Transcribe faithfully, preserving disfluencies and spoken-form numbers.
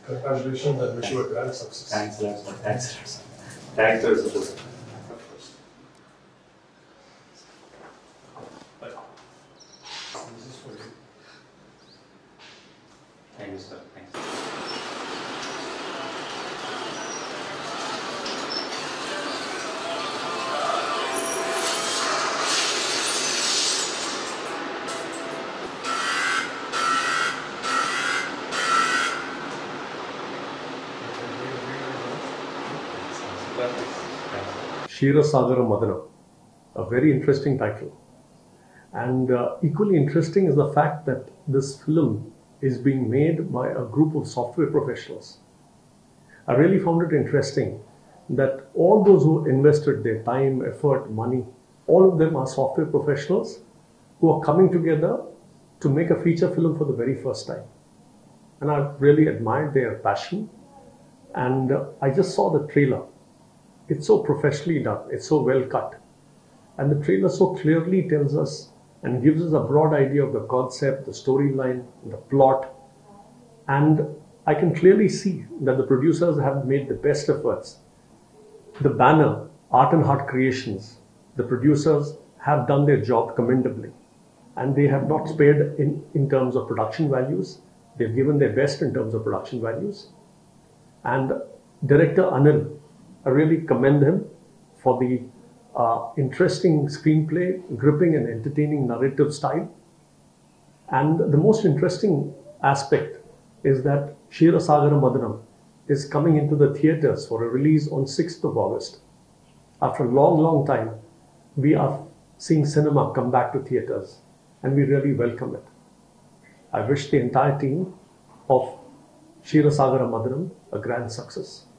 Congratulations and wish you a grand success. Thanks a lot, sir. Thanks a lot, sir. Thanks for your support. This is for you. Thank you, sir. Thanks. Ksheerasagara Madanam, a very interesting title. And uh, equally interesting is the fact that this film is being made by a group of software professionals. I really found it interesting that all those who invested their time, effort, money, all of them are software professionals who are coming together to make a feature film for the very first time. And I really admired their passion. And uh, I just saw the trailer. It's so professionally done. It's so well cut. And the trailer so clearly tells us and gives us a broad idea of the concept, the storyline, the plot. And I can clearly see that the producers have made the best efforts. The banner, Art and Heart Creations, the producers have done their job commendably. And they have not spared in, in terms of production values. They've given their best in terms of production values. And director Anil, I really commend him for the uh, interesting screenplay, gripping and entertaining narrative style. And the most interesting aspect is that Ksheerasagara Madanam is coming into the theatres for a release on sixth of August. After a long, long time, we are seeing cinema come back to theatres, and we really welcome it. I wish the entire team of Ksheerasagara Madanam a grand success.